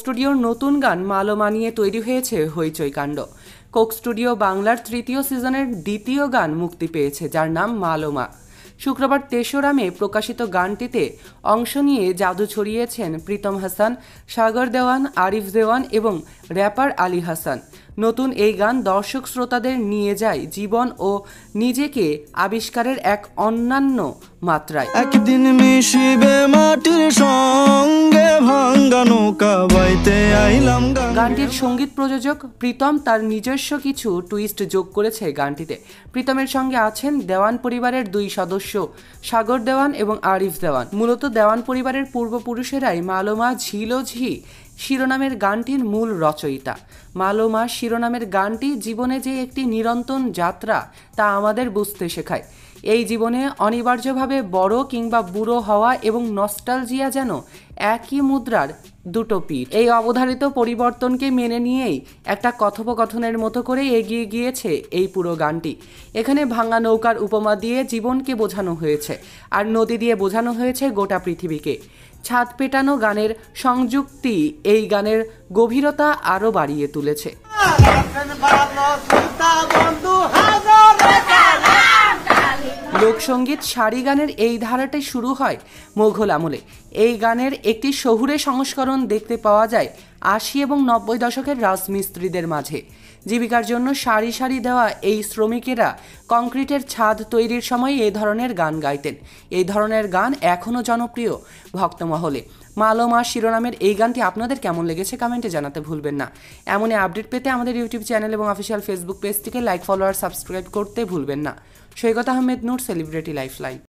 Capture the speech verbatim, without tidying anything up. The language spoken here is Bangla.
স্টুডিওর নতুন গান মালোমা নিয়ে তৈরি হয়েছে হইচই কাণ্ড। কোক স্টুডিও বাংলার তৃতীয় সিজনের দ্বিতীয় গান মুক্তি পেয়েছে, যার নাম মালোমা। শুক্রবার তেসরা মে প্রকাশিত গানটিতে অংশ নিয়ে জাদু ছড়িয়েছেন প্রীতম হাসান, সাগর দেওয়ান, আরিফ দেওয়ান এবং র্যাপার আলী হাসান। নতুন এই গান দর্শক শ্রোতাদের নিয়ে যায় জীবন ও নিজেকে আবিষ্কারের এক অন্যান্য মাত্রায়। একদিন মিশিবে মাটির সঙ্গে ভাঙা নৌকা বাইতে আইলাম। গানটির সঙ্গীত প্রযোজক প্রীতম তার নিজস্ব কিছু টুইস্ট যোগ করেছে গানটিতে। প্রীতমের সঙ্গে আছেন দেওয়ান পরিবারের দুই সদস্য সাগর দেওয়ান এবং আরিফ দেওয়ান। মূলত দেওয়ান পরিবারের পূর্বপুরুষেরাই মালোমা ঝিলো ঝি শিরোনামের গানটির মূল রচয়িতা। মালোমা শিরোনামের গানটি জীবনে যে একটি নিরন্তর যাত্রা তা আমাদের বুঝতে শেখায়। এই জীবনে অনিবার্যভাবে বড় কিংবা বুড়ো হওয়া এবং নস্টালজিয়া যেন একই মুদ্রার দুটো পিঠ। এই অবধারিত পরিবর্তনকে মেনে নিয়েই একটা কথোপকথনের মতো করে এগিয়ে গিয়েছে এই পুরো গানটি। এখানে ভাঙা নৌকার উপমা দিয়ে জীবনকে বোঝানো হয়েছে, আর নদী দিয়ে বোঝানো হয়েছে গোটা পৃথিবীকে। ছাদ পেটানো গানের সংযুক্তি এই গানের গভীরতা আরও বাড়িয়ে তুলেছে। লোকসঙ্গীত সারি গানের এই ধারাটি শুরু হয় মোঘল আমলে। এই গানের একটি শহুরে সংস্করণ দেখতে পাওয়া যায় আশি এবং নব্বই দশকের রাজমিস্ত্রিদের মাঝে। জীবিকার জন্য সারি সারি দেওয়া এই শ্রমিকেরা কংক্রিটের ছাদ তৈরির সময় এই ধরনের গান গাইতেন। এই ধরনের গান এখনও জনপ্রিয় ভক্তমহলে। মালোমা শিরোনামের এই গানটি আপনাদের কেমন লেগেছে কমেন্টে জানাতে ভুলবেন না। এমনই আপডেট পেতে আমাদের ইউটিউব চ্যানেল এবং অফিসিয়াল ফেসবুক পেজটিকে লাইক, ফলো আর সাবস্ক্রাইব করতে ভুলবেন না। Saikat Ahmed Noor, celebrity lifeline.